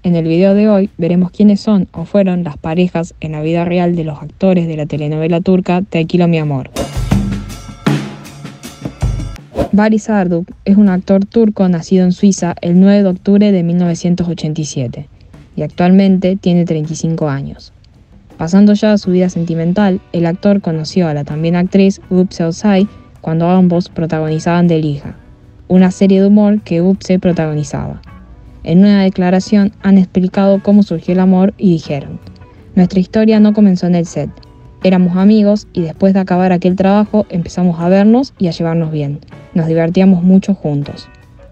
En el video de hoy veremos quiénes son o fueron las parejas en la vida real de los actores de la telenovela turca Tequila mi amor. Barış Arduç es un actor turco nacido en Suiza el 9 de octubre de 1987 y actualmente tiene 35 años. Pasando ya a su vida sentimental, el actor conoció a la también actriz Gupse Özay cuando ambos protagonizaban Deliha, una serie de humor que Gupse protagonizaba. En una declaración han explicado cómo surgió el amor y dijeron: "Nuestra historia no comenzó en el set. Éramos amigos y después de acabar aquel trabajo empezamos a vernos y a llevarnos bien. Nos divertíamos mucho juntos".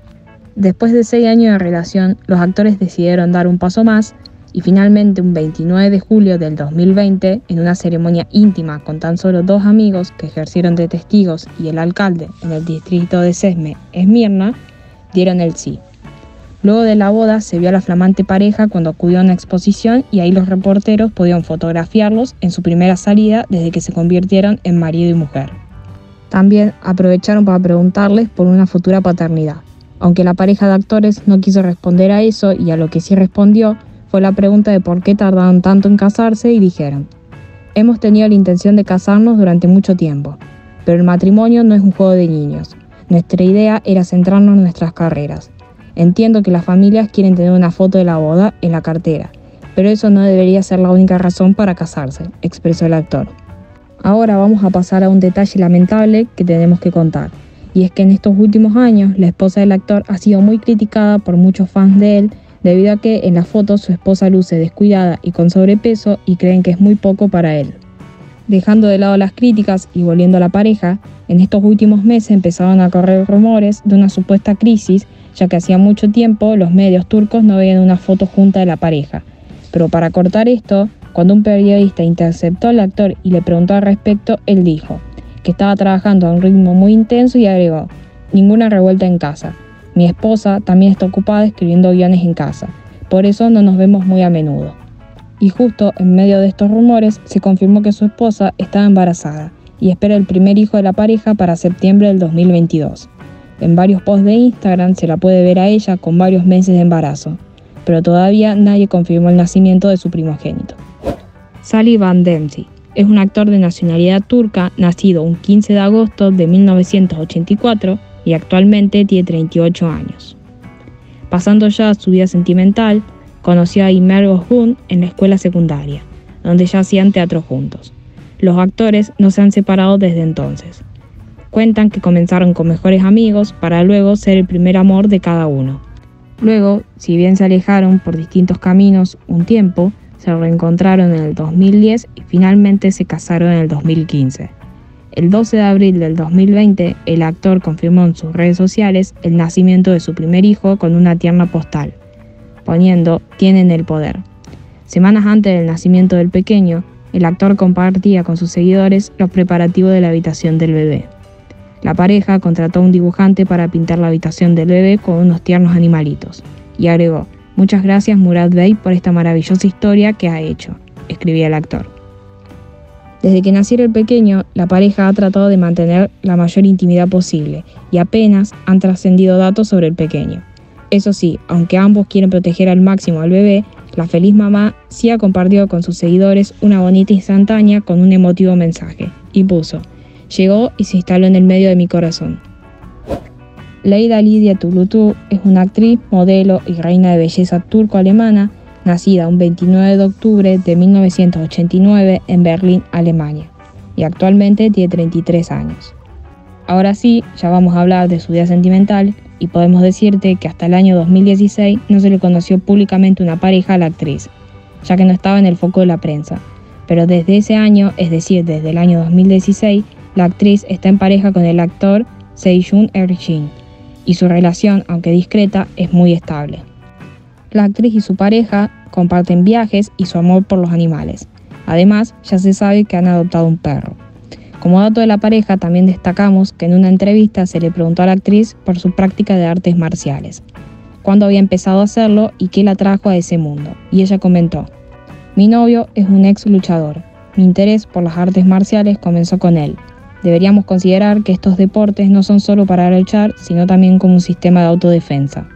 Después de 6 años de relación, los actores decidieron dar un paso más y finalmente un 29 de julio del 2020, en una ceremonia íntima con tan solo 2 amigos que ejercieron de testigos y el alcalde en el distrito de Çeşme, Esmirna, dieron el sí. Luego de la boda se vio a la flamante pareja cuando acudió a una exposición y ahí los reporteros pudieron fotografiarlos en su primera salida desde que se convirtieron en marido y mujer. También aprovecharon para preguntarles por una futura paternidad, aunque la pareja de actores no quiso responder a eso, y a lo que sí respondió fue la pregunta de por qué tardaron tanto en casarse y dijeron: "Hemos tenido la intención de casarnos durante mucho tiempo, pero el matrimonio no es un juego de niños. Nuestra idea era centrarnos en nuestras carreras. Entiendo que las familias quieren tener una foto de la boda en la cartera, pero eso no debería ser la única razón para casarse", expresó el actor. Ahora vamos a pasar a un detalle lamentable que tenemos que contar, y es que en estos últimos años la esposa del actor ha sido muy criticada por muchos fans de él, debido a que en la foto su esposa luce descuidada y con sobrepeso y creen que es muy poco para él. Dejando de lado las críticas y volviendo a la pareja, en estos últimos meses empezaron a correr rumores de una supuesta crisis, ya que hacía mucho tiempo los medios turcos no veían una foto junta de la pareja. Pero para cortar esto, cuando un periodista interceptó al actor y le preguntó al respecto, él dijo que estaba trabajando a un ritmo muy intenso y agregó: "Ninguna revuelta en casa. Mi esposa también está ocupada escribiendo guiones en casa, por eso no nos vemos muy a menudo". Y justo en medio de estos rumores se confirmó que su esposa estaba embarazada y espera el primer hijo de la pareja para septiembre del 2022. En varios posts de Instagram se la puede ver a ella con varios meses de embarazo, pero todavía nadie confirmó el nacimiento de su primogénito. Salih Van Dempsey es un actor de nacionalidad turca nacido un 15 de agosto de 1984 y actualmente tiene 38 años. Pasando ya a su vida sentimental, conoció a Imer Özgun en la escuela secundaria, donde ya hacían teatro juntos. Los actores no se han separado desde entonces. Cuentan que comenzaron con mejores amigos para luego ser el primer amor de cada uno. Luego, si bien se alejaron por distintos caminos un tiempo, se reencontraron en el 2010 y finalmente se casaron en el 2015. El 12 de abril del 2020, el actor confirmó en sus redes sociales el nacimiento de su primer hijo con una tierna postal, poniendo "tienen el poder". Semanas antes del nacimiento del pequeño, el actor compartía con sus seguidores los preparativos de la habitación del bebé. La pareja contrató a un dibujante para pintar la habitación del bebé con unos tiernos animalitos, y agregó: "Muchas gracias Murat Bey por esta maravillosa historia que ha hecho", escribía el actor. Desde que naciera el pequeño, la pareja ha tratado de mantener la mayor intimidad posible y apenas han trascendido datos sobre el pequeño. Eso sí, aunque ambos quieren proteger al máximo al bebé, la feliz mamá sí ha compartido con sus seguidores una bonita instantánea con un emotivo mensaje, y puso: "Llegó y se instaló en el medio de mi corazón". Leyla Lidia Tulutu es una actriz, modelo y reina de belleza turco-alemana, nacida un 29 de octubre de 1989 en Berlín, Alemania, y actualmente tiene 33 años. Ahora sí, ya vamos a hablar de su vida sentimental, y podemos decirte que hasta el año 2016 no se le conoció públicamente una pareja a la actriz, ya que no estaba en el foco de la prensa. Pero desde ese año, es decir, desde el año 2016, la actriz está en pareja con el actor Sejun Ergin, y su relación, aunque discreta, es muy estable. La actriz y su pareja comparten viajes y su amor por los animales. Además, ya se sabe que han adoptado un perro. Como dato de la pareja, también destacamos que en una entrevista se le preguntó a la actriz por su práctica de artes marciales, cuándo había empezado a hacerlo y qué la trajo a ese mundo, y ella comentó: "Mi novio es un ex luchador. Mi interés por las artes marciales comenzó con él. Deberíamos considerar que estos deportes no son solo para luchar, sino también como un sistema de autodefensa.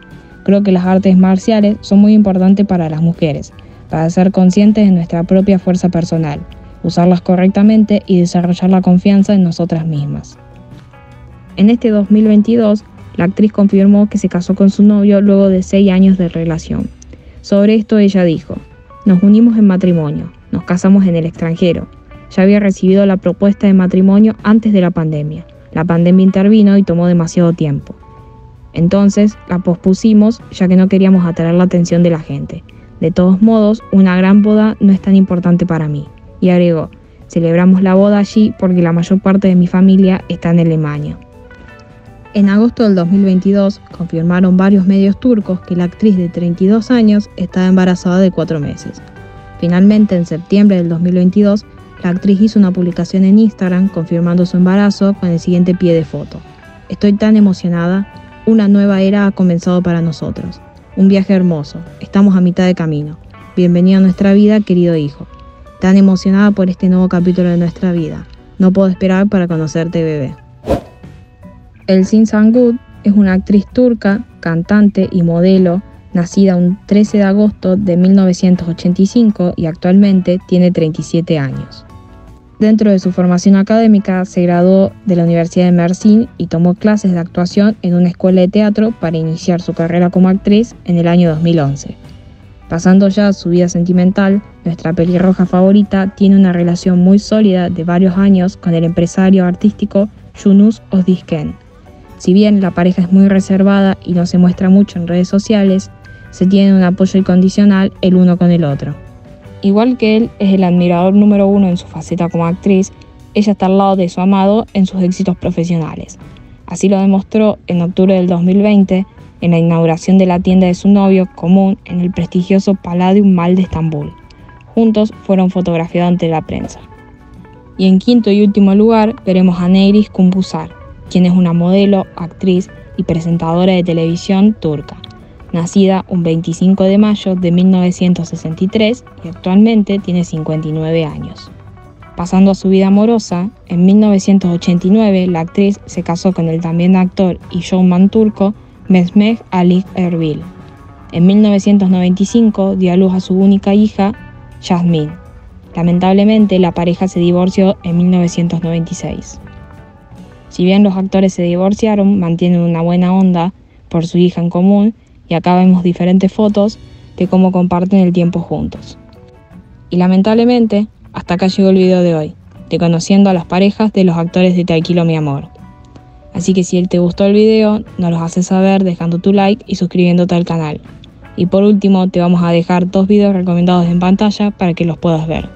Creo que las artes marciales son muy importantes para las mujeres, para ser conscientes de nuestra propia fuerza personal, usarlas correctamente y desarrollar la confianza en nosotras mismas. En este 2022, la actriz confirmó que se casó con su novio luego de 6 años de relación. Sobre esto ella dijo: "Nos unimos en matrimonio, nos casamos en el extranjero. Ya había recibido la propuesta de matrimonio antes de la pandemia. La pandemia intervino y tomó demasiado tiempo. Entonces la pospusimos ya que no queríamos atraer la atención de la gente. De todos modos, una gran boda no es tan importante para mí". Y agregó: "Celebramos la boda allí porque la mayor parte de mi familia está en Alemania". En agosto del 2022 confirmaron varios medios turcos que la actriz de 32 años estaba embarazada de 4 meses. Finalmente, en septiembre del 2022, la actriz hizo una publicación en Instagram confirmando su embarazo con el siguiente pie de foto: "Estoy tan emocionada, una nueva era ha comenzado para nosotros. Un viaje hermoso, estamos a mitad de camino. Bienvenido a nuestra vida, querido hijo. Tan emocionada por este nuevo capítulo de nuestra vida. No puedo esperar para conocerte, bebé". Elçin Sangut es una actriz turca, cantante y modelo, nacida un 13 de agosto de 1985 y actualmente tiene 37 años. Dentro de su formación académica, se graduó de la Universidad de Mersin y tomó clases de actuación en una escuela de teatro para iniciar su carrera como actriz en el año 2011. Pasando ya a su vida sentimental, nuestra pelirroja favorita tiene una relación muy sólida de varios años con el empresario artístico Yunus Özdiken. Si bien la pareja es muy reservada y no se muestra mucho en redes sociales, se tienen un apoyo incondicional el uno con el otro. Igual que él es el admirador número 1 en su faceta como actriz, ella está al lado de su amado en sus éxitos profesionales. Así lo demostró en octubre del 2020 en la inauguración de la tienda de su novio común en el prestigioso Palladium Mall de Estambul. Juntos fueron fotografiados ante la prensa. Y en quinto y último lugar veremos a Negris Kumbusar, quien es una modelo, actriz y presentadora de televisión turca, nacida un 25 de mayo de 1963 y actualmente tiene 59 años. Pasando a su vida amorosa, en 1989 la actriz se casó con el también actor y showman turco Mehmet Ali Erbil. En 1995 dio a luz a su única hija, Jasmine. Lamentablemente la pareja se divorció en 1996. Si bien los actores se divorciaron, mantienen una buena onda por su hija en común y acá vemos diferentes fotos de cómo comparten el tiempo juntos. Y lamentablemente, hasta acá llegó el video de hoy, de conociendo a las parejas de los actores de Te Alquilo Mi Amor. Así que si te gustó el video, nos lo haces saber dejando tu like y suscribiéndote al canal. Y por último, te vamos a dejar 2 videos recomendados en pantalla para que los puedas ver.